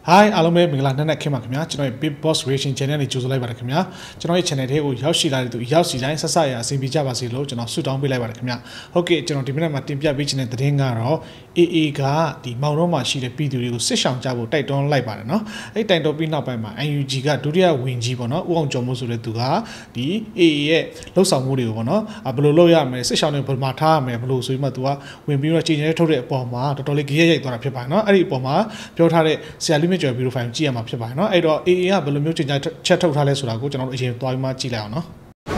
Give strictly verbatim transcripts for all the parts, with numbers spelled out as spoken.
Hi အားလုံးပဲမင်္ဂလာနံနက်ခင်းပါခင်ဗျာကျွန်တော်ရဲ့ Big Boss Racing Channel နဲ့ကြိုဆိုလိုက်ပါတယ်ခင်ဗျာကျွန်တော်ရဲ့ channel ထဲကိုရောက်ရှိလာတဲ့သူရောက်စီတိုင်းဆက်ဆက်ရအဆင်ပြေကြပါစေလို့ကျွန်တော်ဆုတောင်းပေးလိုက်ပါတယ်ခင်ဗျာဟုတ်ကဲ့ကျွန်တော်ဒီမိနစ်မှာတင်ပြပေးချင်တဲ့သတင်းကတော့ A A ကဒီမောင်တော်မှာရှိတဲ့ပြည်သူတွေကိုစစ်ဆောင်ကြဖို့တိုက်တွန်းလိုက်ပါတယ်နော်အဲ့တိုက်တွန်းပြီးနောက်ပိုင်းမှာ N U G ကဒုတိယဝင်ကြီးပေါ့နော်ဦးအောင်ကျော်မိုးဆိုတဲ့သူကဒီ A A ရဲ့လှုပ်ဆောင်မှုတွေကိုပေါ့နော်ဘယ်လိုလုပ်ရမလဲစစ်ဆောင်တွေဘယ်မှာထားရမလဲဘယ်လိုဆိုပြီးမှသူကဝင်ပြီးတော့ချိန်ချဲထုတ်တဲ့အပေါ်မှာတော်တော်လေးကြည့်ရိုက်သွားတာဖြစ်ပါတယ်နော်အဲ့ဒီအပေါ်မှာပြောထားတဲ့ဆရာလူမြင့်ကျော်ဗီဒီယိုဖိုင်ကြည့်ရမှာဖြစ်ပါတယ်နော်အဲ့တော့ A A ကဘယ်လိုမျိုးချိန်ချချက်ထုတ်ထားလဲဆိုတာကိုကျွန်တော်တို့အရင်သွားပြီးမှကြည့်လိုက်အောင်နော်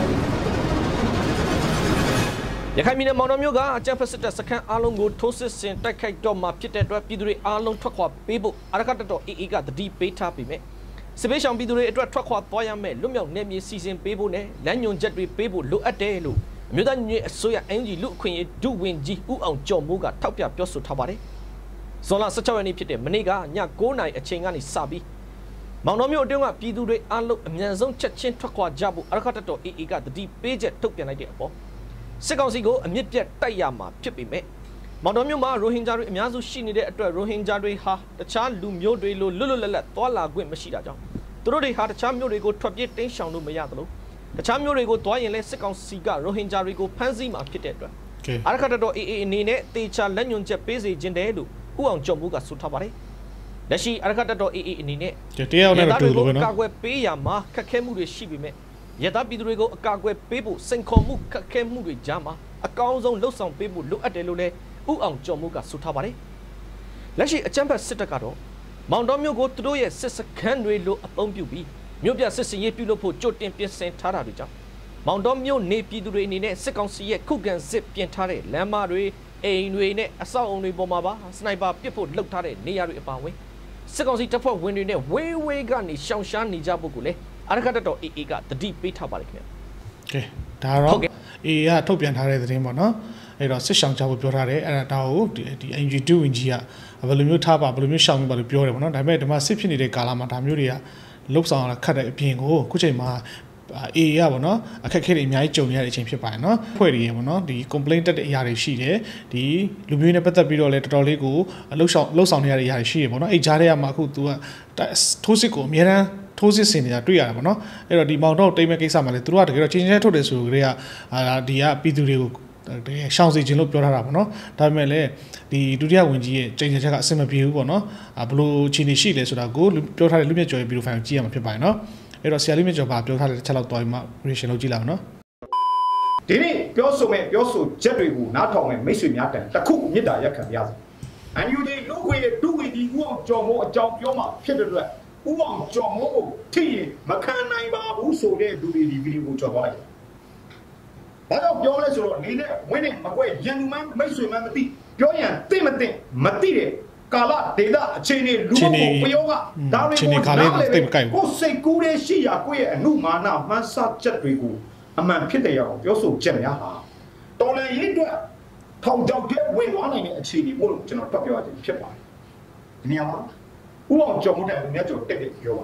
ရခိုင်ပြည်နယ်မောင်တော်မြို့ကအကြမ်းဖက်စစ်တပ်စခန်းအားလုံးကိုထိုးစစ်ဆင်တိုက်ခိုက်တော့မှဖြစ်တဲ့အတွက်ပြည်သူတွေအားလုံးထွက်ခွာပေးဖို့အရကတတော် A A ကတတိပေးထားပြီးမြဲစစ်ပေးဆောင်ပြည်သူတွေအတွက်ထွက်ခွာသွားရမယ်လွတ်မြောက်နေမြေစီစဉ်ပေးဖို့နဲ့လမ်းညွန်ချက်တွေပေးဖို့လိုအပ်တယ်လို့အမျိုးသားညီညွတ်အစိုးရ N U G လူအခွင့်အရေးဒုဝန်ကြီးဦးအောင်ကျော်မိုးကထောက်ပြပြောဆိုထားပါတယ်ဇွန်လ十၆ရက်နေ့ဖြစ်တဲ့မနေ့ကည၉နာရီအချိန်ကနေစပြီးမောင်တော်မြို့အတွင်းကပြည်သူတွေအားလုံးအမြန်ဆုံးချက်ချင်းထွက်ခွာကြဖို့အရကတတော် A A ကတတိပေးချက်ထုတ်ပြန်လိုက်တဲ့အပေါ်စစ်ကောင်စီကိုအမြင့်ပြတ်တိုက်ရမှာဖြစ်ပေမဲ့မောင်တော်မြို့မှာရိုဟင်ဂျာတွေအများစုရှိနေတဲ့အတွက်ရိုဟင်ဂျာတွေဟာတခြားလူမျိုးတွေလိုလွတ်လွတ်လပ်လပ်သွားလာခွင့်မရှိတာကြောင့်သူတို့တွေဟာတခြားမျိုးတွေကိုထွက်ပြေးတင်းရှောင်လို့မရသလိုတခြားမျိုးတွေကိုသွားရင်လည်းစစ်ကောင်စီကရိုဟင်ဂျာတွေကိုဖမ်းဆီးမှာဖြစ်တဲ့အတွက်အရကတတော် A A အနေနဲ့တေချာလက်ညွန်ချက်ပေးစေခြင်းတယ်လို့ဦးအောင်ကျော်မိုးကဆိုထားပါတယ်လက်ရှိအရကတတော် A A အနေနဲ့တရားနဲ့တူလို့ပဲနော်ကာကွယ်ပေးရမှာခက်ခဲမှုတွေရှိပေမဲ့ရသပြည်သူတွေကိုအကာအကွယ်ပေးဖို့စိန်ခေါ်မှုခက်ခဲမှုတွေကြားမှာအကောင်းဆုံးလှုပ်ဆောင်ပေးဖို့လိုအပ်တယ်လို့လည်းဦးအောင်ကျော်မိုးကဆိုထားပါတယ်လက်ရှိအကြမ်းဖက်စစ်တပ်ကတော့မောင်တော်မြို့ကိုသူတို့ရဲ့စစ်စခန်းတွေလိုအသုံးပြုပြီးမြို့ပြစစ်စင်ရေးပြုလုပ်ဖို့ကြိုတင်ပြင်ဆင်ထားတာတွေကြောင့်မောင်တော်မြို့နေပြည်သူတွေအနေနဲ့စစ်ကောင်စီရဲ့ခုခံစစ်ပြင်ထားတဲ့လမ်းမတွေအိမ်တွေနဲ့အဆောက်အုံတွေပေါ်မှာပါစနိုက်ပါပစ်ဖို့လှုပ်ထားတဲ့နေရာတွေအပါအဝင်စစ်ကောင်စီတပ်ဖွဲ့ဝင်တွေနဲ့ဝေးဝေးကနေရှောင်ရှားနေကြဖို့ကိုလည်းအရကတတော် A A ကတတိပေးထားပါတယ်ခင်ဗျ။ကဲဒါတော့ A A ကထုတ်ပြန်ထားတဲ့သတင်းပေါ့နော်။အဲ့တော့စစ်ဆောင်ကြဖို့ပြောထားတယ်အဲ့ဒါဒါကိုဒီ N U G ဒုဝန်ကြီးကဘယ်လိုမျိုးထားပါဘယ်လိုမျိုးရှောင်မိပါလို့ပြောတယ်ပေါ့နော်။ဒါပေမဲ့ဒီမှာစစ်ဖြစ်နေတဲ့ကာလမှာဒါမျိုးတွေကလှုပ်ဆောင်ရခတ်တဲ့အပြင်ကိုခုချိန်မှာA A ရပါတော့အခက်အခဲတွေအများကြီးကြုံရတဲ့အချိန်ဖြစ်ပါတယ်နော်ဖွဲ့ရည်ပေါ့နော်ဒီ complaint တက်တဲ့အရာတွေရှိတယ်ဒီလူမျိုးနဲ့ပတ်သက်ပြီးတော့လည်းတော်တော်လေးကိုလှုပ်ဆောင်လှုပ်ဆောင်နေရတဲ့အရာတွေရှိရပေါ့နော်အဲ့ကြားထဲမှာအခု तू ကထိုးစစ်ကိုအများအားထိုးစစ်ဆင်နေတာတွေ့ရတာပေါ့နော်အဲ့တော့ဒီမောင်တော့တိတ်မဲ့ကိစ္စမှာလည်းသူတို့ကတကယ်တော့ချင်းချင်းထုတ်တယ်ဆိုကြတဲ့ကအာဒီကပြည်သူတွေကိုတကယ်ရှောင်စေခြင်းလို့ပြောထားတာပေါ့နော်ဒါပေမဲ့လည်းဒီဒုတိယဝန်ကြီးရဲ့ချိန်ချက်ကအဆင်မပြေဘူးပေါ့နော်ဘလို့အခြေအနေရှိလဲဆိုတာကိုပြောထားတဲ့လူမြင့်ကျော်ရဲ့ဗီဒီယိုဖိုင်ကိုကြည့်ရမှာဖြစ်ပါတယ်နော်အဲ့တော့ဆရာလေးမြင့်ကျော်ဘာပြောထားလဲတစ်ချက်လောက်တွားပြီးမှ reaction လုပ်ကြည့်လိုက်အောင်နော်ဒီနေ့ပြောဆိုမဲ့ပြောဆိုချက်တွေကိုနားထောင်မဲ့မိတ်ဆွေများတန်တစ်ခုမြစ်တာရက်ခံပြရစီ။ N U G လူခွေရဲ့ဒုဝန်ကြီးဦးအောင်ကျော်မိုးအကြောင်းပြောမှဖြစ်တဲ့အတွက်ဦးအောင်ကျော်မိုးကိုထိရင်မခံနိုင်ပါဘူးဆိုတဲ့လူတွေဒီဗီဒီယိုကိုကြော်သွားလိုက်။ဘာကြောင့်ပြောလဲဆိုတော့နေနဲ့ဝင်းနဲ့မကွဲရန်သူမှမိတ်ဆွေမှမသိပြောရင်သိမသိမသိတဲ့ကာလဒေတာအခြေအနေလူမှုပယောကဒါတွေကိုနားလည်ကိုစိတ်ကူးတဲ့ရှိရာကိုယ့်ရဲ့အမှုမာနမှန်းဆချက်တွေကိုအမှန်ဖြစ်တဲ့အောင်ပြောဆိုချက်များဟာတော်လည်းရည်အတွက်ထောင်ချောက်တဲ့ဝင်သွားနိုင်တဲ့အခြေအနေမို့လို့ကျွန်တော်တွက်ပြောရခြင်းဖြစ်ပါတယ်ဒီနေရာမှာဦးအောင်ကျော်မိုးတဲ့လူများကျော်တက်တက်ပြော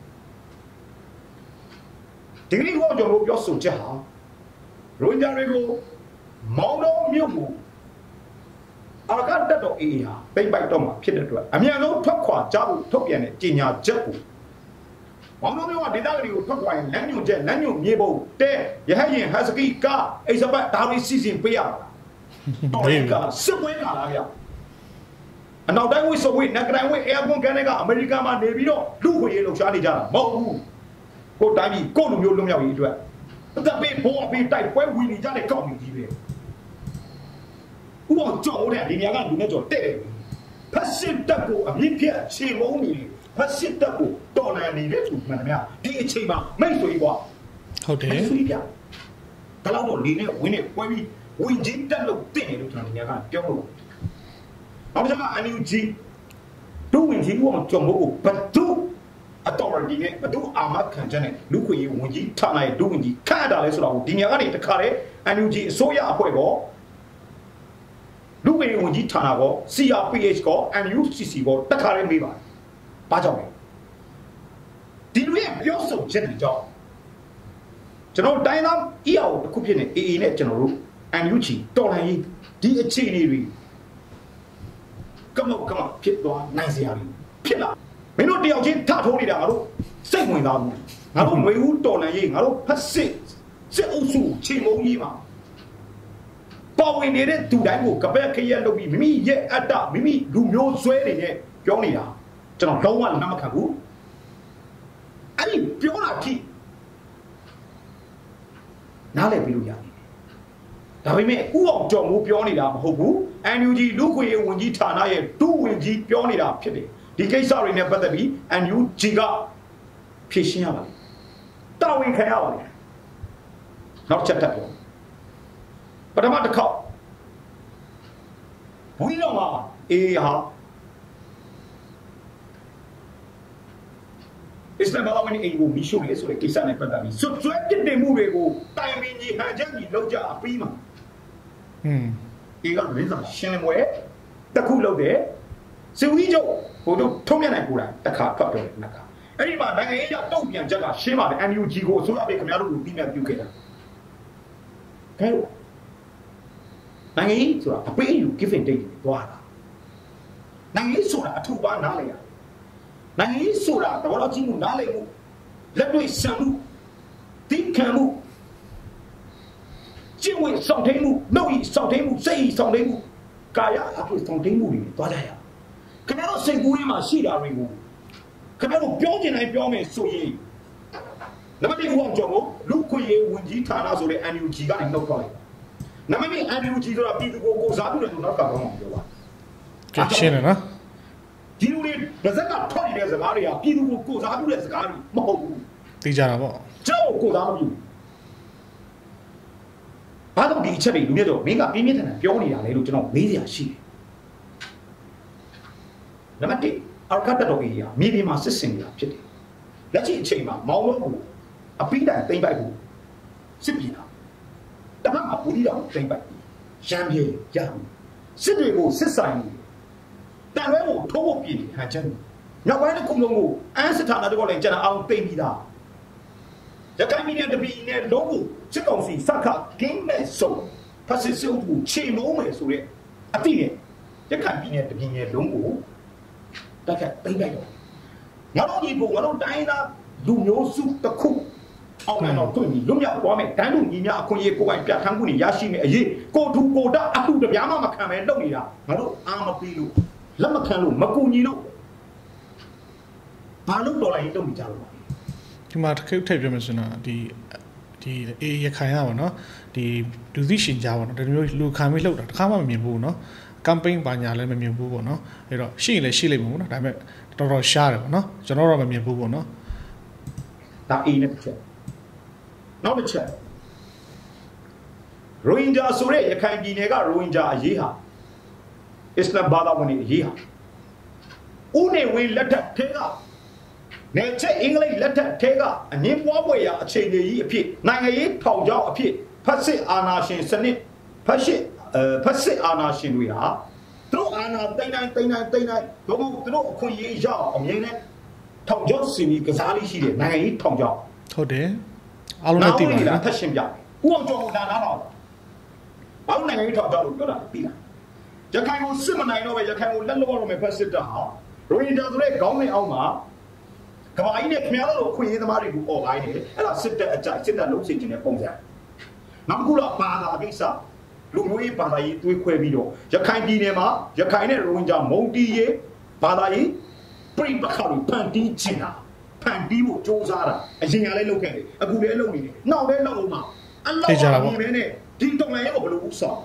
ပါတယ်ဒီနေ့ဦးအောင်ကျော်မိုးပြောဆိုချက်ဟာရိုဟင်ဂျာတွေကိုမောင်းတော့မြို့ကိုအရကတတော် A A ဟာပိတ်ပိုက်တော့မှာဖြစ်တဲ့အတွက်အမြန်ဆုံးထွက်ခွာကြဖို့ထုတ်ပြန်တဲ့ကြေညာချက်ကိုမောင်တော်မျိုးကဒေသတွေကိုထွက်ခွာရင်လမ်းညွန်ချက်လမ်းညွန်မြေပုံတဲရဟရင်ဟတ်စကီကာအိစပတ်ဒါတွေစီစဉ်ပေးရတာတော်ရကစစ်ပွဲလာလားဗျအနောက်တိုင်းဝိစဝိနဂရိုင်ဝိအေယာကွန်ကနေကအမေရိကန်မှာနေပြီးတော့လူခွေရေးလှုပ်ရှားနေကြတာမဟုတ်ဘူးကိုတိုင်းပြည်ကိုလူမျိုးလွတ်မြောက်ရေးအတွက်တပ်ပေးဘောပေးတိုက်ပွဲဝင်နေကြတဲ့ကောက်မြကြီးပဲဥပမာကြောက်တဲ့ဒီနေရာကလူနဲ့ကြော်တဲ့တယ်ဖက်စစ်တပ်ကိုအမြင့်ပြတ်ခြေမုံနေဖက်စစ်တပ်ကိုတော်လန်နေတဲ့သူမှန်တယ်ဒီအချိန်မှာမိတ်ဆွေကွာဟုတ်တယ်မိတ်ဆွေပြဒါတော့တော့နေနဲ့ဝင်းနဲ့ပွဲပြီးဝင်ကြီးတက်လို့တင့်တယ်လို့ကျွန်တော်ဒီနေရာကပြောလို့နောက်တစ်ခါ N U G ဒုဝင်ကြီးကကြော်မို့ကိုဘတ်တူအတော်ရဒီနဲ့ဘတ်တူအာမခံချက်နဲ့လူခွေရေးဝင်ကြီးဌာနရဲ့ဒုဝင်ကြီးခန့်တာလဲဆိုတော့ဒီနေရာကနေတခါလေ N U G အစိုးရအဖွဲ့ကောလူဝင်ဝင်ကြီးဌာနကော C R P H ကော N U C C ကောတခါလေးမေးပါတယ်။ဘာကြောင့်လဲ။ဒီလူရဲ့ပြောဆိုချက်တွေကြောင့်ကျွန်တော်တိုင်းသား E A O တစ်ခုဖြစ်နေ A A နဲ့ကျွန်တော်တို့ N U G တော်လှန်ရေးဒီအခြေအနေတွေကမောက်ကမဖြစ်သွားနိုင်စရာတွေဖြစ်လာမင်းတို့တယောက်ချင်းထထိုးနေတာငါတို့စိတ်ဝင်စားဘူးငါတို့ຫນွေဦးတော်လန်ရေးငါတို့ဖက်စစ်စစ်အုပ်စုချေမုံကြီးမှာပေါ်ဝင်နေတဲ့သူတိုင်းကိုကပတ်ခရက်လုပ်ပြီးမိမိရဲ့အတ္တမိမိလူမျိုးဆွဲနေနဲ့ပြောနေတာကျွန်တော်လုံးဝလက်မခံဘူးအဲ့ဒီပြောတာထိနားလည်ပြီးလို့ရတယ်ဒါပေမဲ့ဥအောင်ကြော်မိုးပြောနေတာမဟုတ်ဘူး N U G လူခွေဝင်ကြီးဌာနရဲ့ဒုဝင်ကြီးပြောနေတာဖြစ်တယ်ဒီကိစ္စတွေနဲ့ပတ်သက်ပြီး N U G ကဖြေရှင်းရပါလိမ့်တာဝန်ခံရပါလိမ့်နောက်ချက်တက်ပြောပထမတစ်ခေါက်ဝီလောမှာအေးဟာအစ္စလာမ်ဘာသာဝင်အေးကိုမီရှိုးရဲဆိုတဲ့ကိစ္စနဲ့ပတ်သက်ပြီးစွတ်စွဲပြစ်တင်မှုတွေကိုတိုင်ပင်ကြီးဟန်ချက်ကြီးလောက်ကြအပြီးမှာဟွန်းဒီကရင်းစားရှင်းလင်းပွဲတစ်ခုလုပ်တယ်စီဝီချုပ်ဟိုတို့ထုံးမြတ်နိုင်ကိုယ်တိုင်တစ်ခါထွက်ပြောတယ်နှစ်ခါအဲ့ဒီမှာနိုင်ငံရေးအရတုံ့ပြန်ချက်ကရှင်းပါတယ် N U G ကိုအစိုးရပြည်ခင်ဗျားတို့ကိုပြီးမြတ်ပြုခဲ့တာခဲလို့နိုင်ငံရေးဆိုတာအပေးအယူ give and take တွေတွားတာနိုင်ငံရေးဆိုတာအထူပါနားလေရနိုင်ငံရေးဆိုတာတဘောတော်ကြီးမှုနားလေမှုလက်တွေ့ဆံမှုတိခံမှုကျင့်ဝတ်ဆောင်ထိန်မှုနှုတ်ဤဆောင်ထိန်မှုစိတ်ဤဆောင်ထိန်မှုကာယအဖြစ်ဆောင်ထိန်မှုတွေတွားကြရခင်ဗျားတို့စိတ်ကူးရင်းမှာရှိတာတွေကိုခင်ဗျားတို့ပြောချင်တိုင်းပြောမယ်ဆိုရင်နံပါတ်တစ်ဦးကြောင့်လူခွေဝင်ကြီးဌာနဆိုတဲ့ N U G ကနေနှုတ်ထွက်လိုက်နံပါတ်နှစ် N U G ဆိုတာပြည်သူကိုကိုစားပြုတယ်ဆိုတော့ကတော့ပြောပါကဲရှင်းတယ်နော်ဒီလူတွေဗဇက်ကထွက်နေတဲ့စကားတွေကပြည်သူကိုကိုစားပြုတဲ့စကားတွေမဟုတ်ဘူးသိကြတာပေါ့ကျွန်တော်ကိုစားမပြုဘာလို့ဒီအချက်တွေလူမျိုးတော့မင်းကပြင်းပြင်းထန်ထန်ပြောနေတာလဲလို့ကျွန်တော်မေးစရာရှိတယ်နံပါတ်တစ်အာကတ်တော်ကြီးကမြေပြင်မှာစစ်စင်နေတာဖြစ်တယ်လက်ရှိအချိန်မှာမောင်လုံးကိုအပိတိုင်သိမ့်ပိုက်ကိုစစ်ပြေတာတပတ်မှာပူလီတော်သိမ့်ပိုက်ရံပြေရံစစ်တွေကိုစစ်ဆိုင်နေတန်ရဲကိုထိုးဖို့ပြည်ဟန်ချက်နောက်ပိုင်းတစ်ခုလုံးကိုအန်းစထာနာတော့လည်းကျွန်တော်အောင်သိမ့်ပြီးသားရခိုင်ပြည်နယ်တပီနဲ့လုံးကိုစစ်ကောင်စီစက္ခကင်းမဲ့ဆုံးဖက်စစ်စုပ်ကိုခြေမုံးမယ်ဆိုတဲ့အတိနဲ့ရခိုင်ပြည်နယ်တပီနယ်လုံးကိုတက်ခတ်သိမ့်လိုက်တော့ငါတို့ဒီကိုငါတို့တိုင်းသားလူမျိုးစုတစ်ခုအောင်မယ်တော့တွေ့ပြီလွတ်မြောက်သွားမယ်တန်းတူညီများအခွင့်အရေးကိုယ်ပိုင်ပြဋ္ဌာန်းမှုတွေရရှိမယ်အရေးကိုထူကိုတအထုတပြားမှမခံပဲလုပ်နေတာငါတို့အာမပြီးလို့လက်မခံလို့မကူညီလို့ဘာလို့တော်လိုက်တုံးကြလို့ဒီမှာတစ်ခုထည့်ပြောမယ်ဆိုတော့ဒီဒီအေးရခိုင်ရပါတော့ဒီလူသိရှင်ကြားပါတော့ဒီမျိုးလူခံပြီးလှုပ်တာတစ်ခါမှမမြင်ဘူးเนาะကမ်ပိန်းပါညာလည်းမမြင်ဘူးပေါ့နော်အဲ့တော့ရှိရင်လည်းရှိလိမ့်မယ်ပေါ့နော်ဒါပေမဲ့တော်တော်ရှားတယ်ပေါ့နော်ကျွန်တော်တော့မမြင်ဘူးပေါ့နော်ဒါအေးနဲ့တစ်ချက်နောက်တစ်ချက်ရိုဟင်ဂျာဆိုတဲ့ရခိုင်ပြည်နယ်ကရိုဟင်ဂျာအရေးဟာအစ္စလာမ်ဘာသာဝင်တွေအရေးဟာဦးနေဝင်းလက်ထက်ထဲကနေချက်အင်္ဂလိပ်လက်ထက်ထဲကအငင်းပွားပွဲရာအခြေအနေကြီးအဖြစ်နိုင်ငံရေးထောင်ချောက်အဖြစ်ဖက်စစ်အာဏာရှင်စနစ်ဖက်စစ်အဲဖက်စစ်အာဏာရှင်တွေဟာသူတို့အာဏာသိမ်းတိုင်းသိမ်းတိုင်းသိမ်းတိုင်းဘုံသူတို့အခွင့်အရေးရအောင်အမြင်နဲ့ထောင်ချောက်စီပြီးကစားလေးရှိတယ်နိုင်ငံရေးထောင်ချောက်ဟုတ်တယ်အားလုံးသိပါလားထက်ရှင်းပြဦးအောင်ကျော်ကဒါနားတော့ဘာလို့နိုင်ငံရေးထောင်ချောက်လို့ပြောတာသိလားရခိုင်ကိုစစ်မနိုင်တော့ပဲရခိုင်ကိုလက်လွတ်ရတော့မယ်ဖက်စစ်တာဟာရိုဟင်ဂျာဆိုတဲ့ခေါင်းစဉ်အောက်မှာကဘာကြီးနဲ့ခင်ဗျားတို့အခွင့်အရေးသမားတွေကိုអော်ခိုင်းတယ်အဲ့ဒါစစ်တပ်အကြိုက်စစ်တပ်လုံးစိတ်ခြင်းနဲ့ပုံစံနောက်တစ်ခုတော့ဘာသာကိစ္စလူမျိုးရေးဘာသာရေးတွေးခွဲပြီးတော့ရခိုင်ပြည်နယ်မှာရခိုင်နဲ့ရိုဟင်ဂျာမုံတီးရေးဘာသာရေးပြိပခါကိုဖန်တီးချင်တာဖန်တီးဖို့စ조사တာအရင်ကလည်းလုပ်ခဲ့တယ်အခုလည်းလုပ်နေတယ်နောက်လည်းလုပ်အောင်မှာအလောက်ပါနေနဲ့ဒီတော့လည်းဘယ်လိုဥဆောင်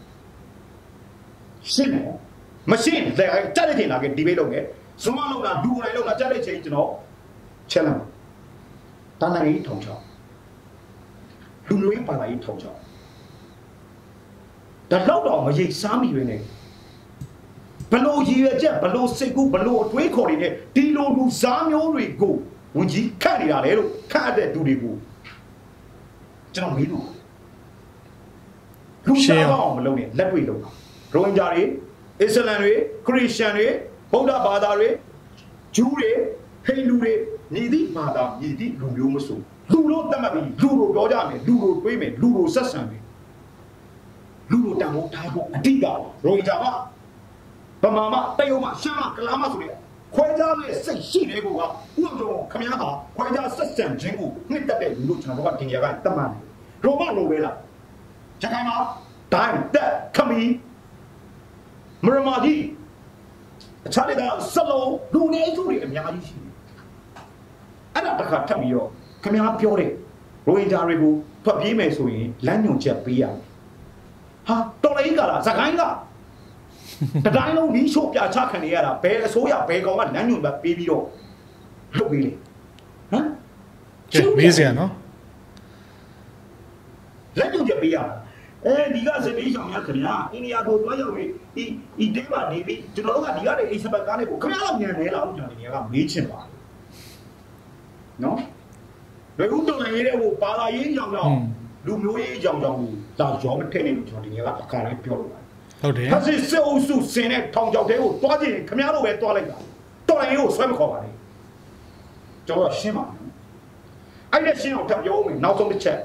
ရှင်းတယ်မရှင်းတဲ့ကြားတဲ့ချိန်လာကဒီဘေးလုပ်ခဲ့ဇွန်မလောက်တာဒူကိုလည်းလောက်တာကြားတဲ့ချိန်ကျွန်တော်ချက်လာတန်းနိုင်ထောင်ချောင်းလူမျိုးရေးဘာသာရေးထောင်ချောင်းဒါတော့တော့မရိပ်စားမိပဲနဲ့ဘလို့ရည်ရွယ်ချက်ဘလို့စိတ်ကူးဘလို့အတွေးခေါ်နေတဲ့ဒီလိုလူစားမျိုးတွေကိုဝင်ကြီးခတ်နေတာလေလို့ခတ်တဲ့သူတွေကိုကျွန်တော်မေးလို့လူစားအောင်မလုပ်နဲ့လက်တွေ့လုပ်တာရိုဟင်ဂျာတွေအစ္စလမ်တွေခရစ်ယာန်တွေဗုဒ္ဓဘာသာတွေဂျူးတွေဟိန္ဒူတွေညီသည့်ဘာသာညီသည့်လူမျိုးမဆိုလူတို့တတ်မှတ်ပြီးလူတို့ပြောကြမယ်လူတို့တွေးမယ်လူတို့ဆက်ဆံမယ်လူတို့တန်ဖိုးထားဖို့အတိတ်ကရိုဟင်ဂျာကဗမာမတရုတ်မရှမ်းမကလားမဆိုတဲ့ခွဲခြားမဲ့စိတ်ရှိတဲ့ကောကဥအောင်ကျော်ခမရဟာခွဲခြားဆက်ဆံခြင်းကိုနှစ်တက်တဲ့လူတို့ကျွန်တော်တို့ကတင်ရကတတ်မှန်တယ်ရောမလိုပဲလားရခိုင်မှာဒိုင်းတက်ခမီမရမာကြီးအခြားတွေကစလုံးလူနေစုတွေအများကြီးရှိတယ်အဲ့ဒါတစ်ခါထပ်ပြီးတော့ခမရပြောတဲ့ရိုဟင်ဂျာတွေကိုထွက်ပြေးမယ်ဆိုရင်လမ်းညွှန်ချက်ပေးရတယ်ဟာတော်လိုက်ကြလားစကိုင်းကတတိုင်းလုံးလီးချို့ပြချခံနေရတာဘယ်အစိုးရဘယ်ကောင်ကလမ်းညွှန်ပဲပေးပြီးတော့လုပ်ပေးလေဟမ်မေးစရာနော်လမ်းညွှန်ချက်ပေးရအဲဒီကစပေးဆောင်ရခင်ဗျာအိန္ဒိယကိုတွားရောက်ပြီးဒီဒီတဲမှာနေပြီးကျွန်တော်တို့ကဒီကနေအိစပတ်ကားနဲ့ကိုခင်ဗျားတော့ညံနေလားကျွန်တော်ဒီကမေးချင်ပါနော်ဘယ်ဦးတော်လည်းတဲ့ဟိုပါလာရေးကြောင်ကြောင်လူမျိုးရေးကြောင်ကြောင်လာရောမထည့်နေလို့ကျွန်တော်ဒီကအခါလေးပြောလို့ဟုတ်တယ်ဖက်စစ်စစ်အုပ်စုစင်တဲ့ထောင်ချောက်တဲကိုတွားကြည့်ခင်ဗျားတို့ပဲတွားလိုက်တာတော်ရင်ကိုဆွဲမခေါ်ပါနဲ့ကျွန်တော်ရှင်းပါအဲ့ဒါရှင်းအောင်ထပ်ပြောဦးမယ်နောက်ဆုံးတစ်ချက်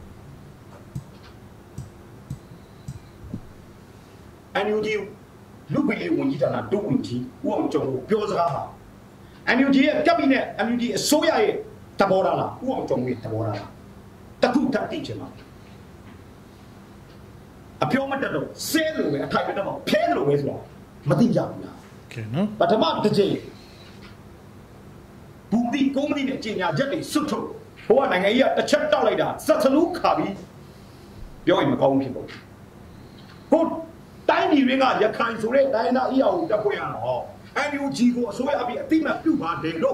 အန်ယူဂျီလူပီလေးဝန်ကြီးဌာနဒုဝန်ကြီးဦးအောင်ကျော်ကိုပြောစကားပါအန်ယူဂျီရဲ့ကပ်ဘိနက်အန်ယူဂျီအစိုးရရဲ့တဘောထားလားဦးအောင်ကျော်ရဲ့တဘောထားလားတခုထပ်သိချင်ပါအပြောမတတ်တော့ဆဲလို့ပဲအထိုက်ပဲတော့ဖဲလို့ပဲဆိုတော့မသိကြဘူးလားကဲနော်ပထမတစ်ချိန်ဘူတီကုမ္ပဏီနဲ့ကြီးညာချက်တွေစွတ်ထုတ်ဘိုးကနိုင်ငံကြီးကတစ်ချက်တောက်လိုက်တာစက်စလူးခါပြီးပြောရင်မကောင်းဘူးဖြစ်ပေါ့ဟုတ်တိုင်းပြည်တွေကရခိုင်ဆိုတဲ့တိုင်းသားအီအောင်တက်ဖွဲ့ရတော့ အန် ယူ ဂျီ ကိုအစိုးရအပြည့်အတိမပြုတ်ပါတယ်လို့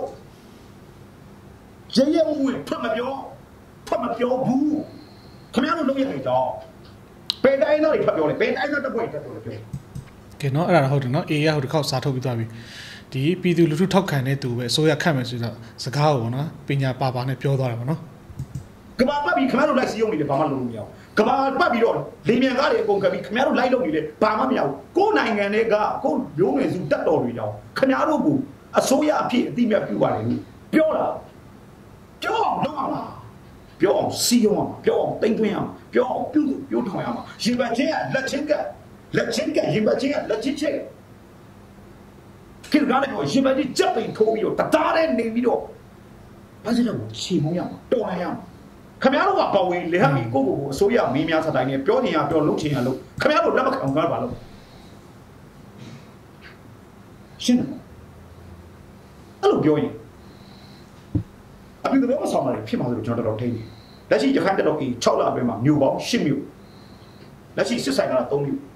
ရဲရဲဝဲထွက်မပြောထွက်မပြောဘူးခင်ဗျားတို့လုပ်ရနေတော့ဘယ်တိုင်းသားတွေဖတ်ပြောလဲဘယ်တိုင်းသားတက်ဖွဲ့တက်ပြောလဲပြောကဲနော်အဲ့ဒါဟုတ်တယ်နော် A ရဟိုတစ်ခေါက်စာထုတ်ပြီးသွားပြီဒီပြည်သူလူထုထောက်ခံတဲ့သူပဲအစိုးရခန့်မယ်ဆိုတော့စကားကိုပေါ့နော်ပညာပါပါနဲ့ပြောသွားတယ်ပေါ့နော်ကဘာပတ်ပြီးခင်ဗျားတို့လိုက်စီးရုံနေတယ်ဘာမှလုပ်လို့မရဘူးကဘာပတ်ပြီးတော့လေမြန်ကားတွေအကုန်ကပ်ပြီးခင်ဗျားတို့လိုက်လုပ်နေလေဘာမှမရဘူးကိုယ်နိုင်ငံတွေကကိုယ်မျိုးနွယ်စုတက်တော်တွေကြောင်းခင်ဗျားတို့ကိုအစိုးရအဖြစ်အတိအမြတ်ပြုပါတယ်လို့ပြောတာပြောအောင်လုပ်အောင်ပြောအောင်စီးအောင်ပြောအောင်တိမ်သွင်းအောင်ပြောအောင်ပြုစုပြောထောင်ရအောင်ရင်ပတ်ချင်းကလက်ချင်းကလက်ချင်းကရင်ပတ်ချင်းကလက်ချင်းချင်းခင်ဗျားတို့ရင်ပတ်ချင်းကြက်ပိန်ထိုးပြီးတော့တသားနဲ့နေပြီးတော့ဘာစလို့ချီမုံရအောင်တော်ရအောင်ခင်ဗျားတို့ကပေါ်ဝင်လေဟပ်ပြီးကိုယ့်ကိုယ်ကိုအစိုးရမင်းများစတိုင်းနဲ့ပြောချင်ရပြောလုပ်ချင်ရလုပ်ခင်ဗျားတို့လက်မခံကားပါလို့ရှင်းအဲ့လိုပြောရင်အပြင်ကတော့ဆောင်းလာဖြစ်မှာလို့ကျွန်တော်တော်ထိန်းတယ်လက်ရှိရခိုင်တက်တော့ကြီး၆လအတွင်းမှာမြို့ပေါင်း၈မြို့လက်ရှိစစ်ဆိုင်က၃မြို့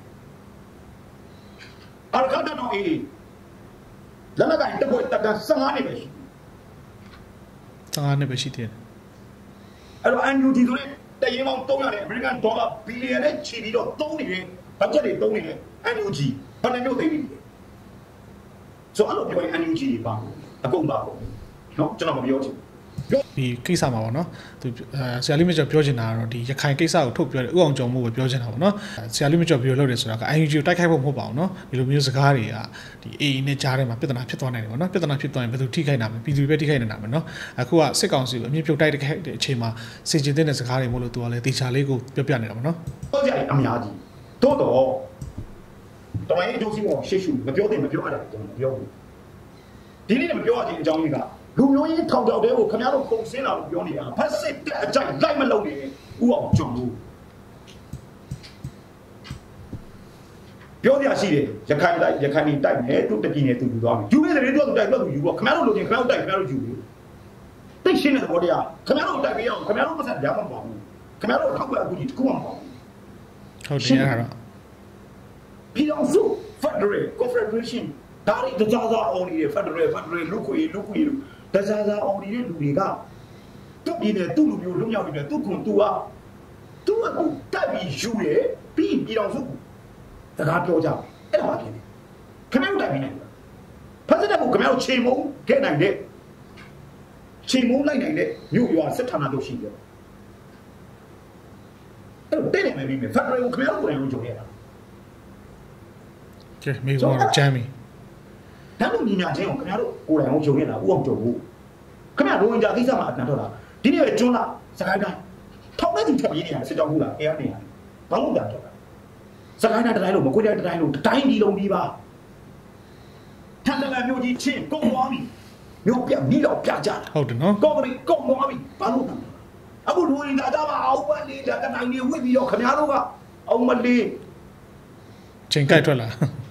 အရခတ်တော့အေးလက်နက်ကိုင်တက်ဖို့တက်တာ၁၅နှစ်ပဲရှိ၁၅နှစ်ပဲရှိတယ်အဲ့တော့ အန် ယူ ဂျီ ဆိုတဲ့တရင်ပေါင်း၃ရတဲ့အမေရိကန်ဒေါ်လာဘီလီယံနဲ့ချီပြီးတော့သုံးနေတဲ့ဘတ်ဂျက်တွေသုံးနေတဲ့ အန် ယူ ဂျီ ဘယ်နှမျိုးသိပြီဆိုအဲ့လိုပြောရင် အန် ယူ ဂျီ ပါအကုန်ပါပေါ့နော်ကျွန်တော်မပြောချင်ဒီကိစ္စမှာပေါ့နော်သူဆရာလေးမကျော်ပြောချင်တာကတော့ဒီရခိုင်ကိစ္စကိုထုတ်ပြောတယ်ဥအောင်ကျော်မှုကိုပြောချင်တာပေါ့နော်ဆရာလေးမကျော်ပြောလို့တယ်ဆိုတာက အန် ယူ ဂျီ ကိုတိုက်ခိုက်ဖို့မဟုတ်ပါဘူးနော်ဒီလိုမျိုးစကားတွေကဒီ အေ အေ နဲ့ကြားထဲမှာပြဿနာဖြစ်သွားနိုင်တယ်ပေါ့နော်ပြဿနာဖြစ်သွားရင်ဘယ်သူထိခိုက်နိုင်မလဲပြည်သူတွေပဲထိခိုက်နေတာမယ်နော်အခုကစစ်ကောင်စီကိုအမြင့်ပြုတ်တိုက်တဲ့အချိန်မှာစင်ကျင်တဲ့စကားတွေမို့လို့သူကလည်းတေချာလေးကိုပြောပြနေတာပေါ့နော်ဟုတ်ကြအများကြီးတိုးတော့တော်ရင်အကျိုးစီးပွားရှေ့ရှုမပြောသင့်မပြောရတာကျွန်တော်ပြောဘူးဒီနေ့မပြောရခြင်းအကြောင်းကြီးကလူမျိုးရေးထောင်ချောက်တဲ့ကိုခင်ဗျားတို့ပုံစင်းလာလို့ပြောနေတာဖက်စစ်တဲ့အကြိုက်လိုက်မလုပ်နဲ့ဥအောင်ကျွန်တော်ပြောပြရှိတယ်ရခိုင်တိုက်ရခိုင်နေတိုက်မယ်သူတပြည်နေသူယူသွားမယ်ယူနေတယ်တို့သူတိုက်တော့သူယူတော့ခင်ဗျားတို့လိုချင်ခင်ဗျားတို့တိုက်ခင်ဗျားတို့ယူလို့တိတ်ရှင်းတဲ့ဘောတရားခင်ဗျားတို့တိုက်ပြအောင်ခင်ဗျားတို့မဆက်ရမှာမပေါ့ခင်ဗျားတို့ထောက်ပြအခုကြီးတခုမှမပေါ့ဟုတ်တယ်အဲ့ဒါပြည်အောင်စု Federal Confederation ဒါရီတကြားစားအောင်နေတဲ့ Federal Federal လူခွေလူခွေလူတကြားစားအောင်နေတဲ့လူတွေကသူ့ပြည်နယ်သူ့လူမျိုးလွတ်မြောက်နေတဲ့သူ့ကွန်သူကသူ့အခုတိုက်ပြီးယူရပြီးပြည်အောင်စုစကားပြောကြအဲ့ဒါမှဖြစ်တယ်ခင်ဗျားတို့တိုက်ပြီးနိုင်ဖက်စစ်တပ်ကိုခင်ဗျားတို့ချိန်မုံခဲ့နိုင်တဲ့ချိန်မုံလိုက်နိုင်တဲ့မြို့ရွာစစ်ဌာနတို့ရှိတယ်အဲ့တော့တဲ့နေမယ်ပြီးမယ်ဖက်ဒရယ်ကိုခင်ဗျားတို့ကိုယ်တိုင်ကိုကြုံရတာကဲမေဘောဂျမ်မီဒါလို့ညီညာချင်းကိုခင်ဗျားတို့ကိုယ်တိုင်ကိုကြုံရတာဥအောင်ကြုံဘူးခင်ဗျားရိုဝင်ဂျာကိစ္စမှာအတန်ထွက်တာဒီနေ့ပဲကျွန်းလာစကိုင်းတိုင်းထောက်တဲ့သူထပ်ပြီးနေရတယ်စစ်ကြောင်းဘူးလားအေးအနေရတယ်ဘာလို့တန်ထွက်တာစကိုင်းတိုင်းတိုင်းလို့မကွေးတိုင်းတိုင်းလို့တိုင်းဒီလုံးပြီးပါဒထန်တလန်မျိုးကြီးချင်းကုန်သွားပြီမျိုးပြမိတော့ပြကြတာဟုတ်တယ်နော်ကောင်းပြီကုန်သွားပြီဘာလို့လဲအခုလူရင်းသားကြမှာအောက်ပတ်လေးဒါကနိုင်နေဝိပြီးတော့ခင်ဗျားတို့ကအောင်မလေးချိန်ကြိုက်ထွက်လာ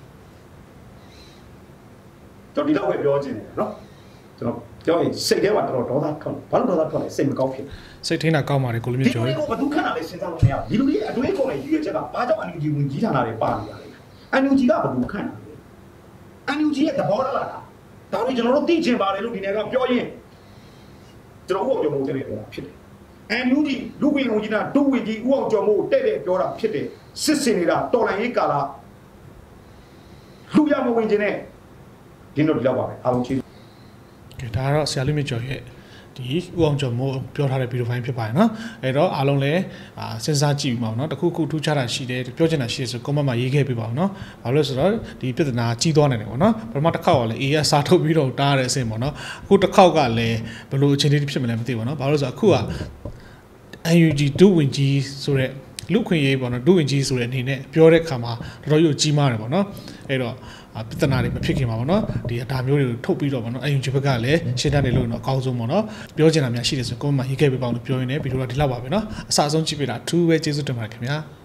ကျွန်တော်ဒီတော့ပဲပြောချင်တယ်နော်ကျွန်တော်ပြောရင်စိတ်ထဲမှာတော်တော်ဒေါသထွက်ဘာလို့ဒေါသထွက်လဲစိတ်မကောင်းဖြစ်စိတ်ထိန်းတာကောင်းပါတယ်ကိုလိုမျိုးပြောဒီရင်လိုကိုဘယ်သူခဏလေးစဉ်းစားလို့မရဘူးဒီလိုလေးအတွင်းကုန်ရဲ့ရည်ရွယ်ချက်ကဘာကြောင့်အန်ယူဂျီဝင်ကြီးဌာနတွေပါနေရလဲအန်ယူဂျီကဘယ်သူခန့်တာလဲအန်ယူဂျီရဲ့သဘောလားဒါတွေကျွန်တော်တို့သိချင်ပါတယ်လို့ဒီနေ့ကပြောရင်ကျွန်တော်ဦးအောင်ကျော်မိုးတဲ့ပြောတာဖြစ်တယ်အန်ယူဂျီလူဝင်ဝင်ကြီးနာဒုဝင်ကြီးဦးအောင်ကျော်မိုးတဲ့တဲ့ပြောတာဖြစ်တယ်စစ်စင်နေတာတော်လိုင်းရေးကာလာလူရမဝင်ခြင်းနဲ့ဒီလိုလောက်ပါပဲအားလုံးချီးကဲဒါကတော့ဆရာလေးမြကျော်ရဲ့ဒီဦးအောင်ကျော်မိုးပြောထားတဲ့ဗီဒီယိုဖိုင်ဖြစ်ပါတယ်နော်အဲ့တော့အားလုံးလည်းအာစဉ်းစားကြည့်ပြီးပါဦးနော်တခုခုထူးခြားတာရှိတယ်ပြောချင်တာရှိတယ်ဆို comment မှာရေးခဲ့ပေးပါဦးနော်ဘာလို့လဲဆိုတော့ဒီပြဿနာကြီးသွားနိုင်တယ်ပေါ့နော်ပထမတစ်ခေါက်ကလည်း A ကစားထုတ်ပြီးတော့တားရတဲ့အဆင့်ပေါ့နော်အခုတစ်ခေါက်ကလည်းဘယ်လိုအခြေအနေဖြစ်မလဲမသိဘူးနော်ဘာလို့လဲဆိုတော့အခုက အန် ယူ ဂျီ ဒုဝင်ကြီးဆိုတဲ့လူခွင့်ရေးပေါ့နော်ဒုဝင်ကြီးဆိုတဲ့အနေနဲ့ပြောတဲ့ခါမှာတော်တော်ကြီးကြီးမားတယ်ပေါ့နော်အဲ့တော့ပြဿနာတွေမဖြစ်ခင်ပါပေါ့နော်ဒီဒါမျိုးတွေကိုထုတ်ပြီးတော့ပေါ့နော်အန် ယူ ဂျီ ဘက်ကလည်းရှင်းတတ်တယ်လို့တော့အကောင်းဆုံးပေါ့နော်ပြောချင်တာများရှိတယ်ဆို comment မှာရေးခဲ့ပေးပါဦးလို့ပြောရင်းနဲ့ဗီဒီယိုကဒီလောက်ပါပဲနော်အစအဆုံးကြည့်ပေးတာအထူးပဲကျေးဇူးတင်ပါတယ်ခင်ဗျာ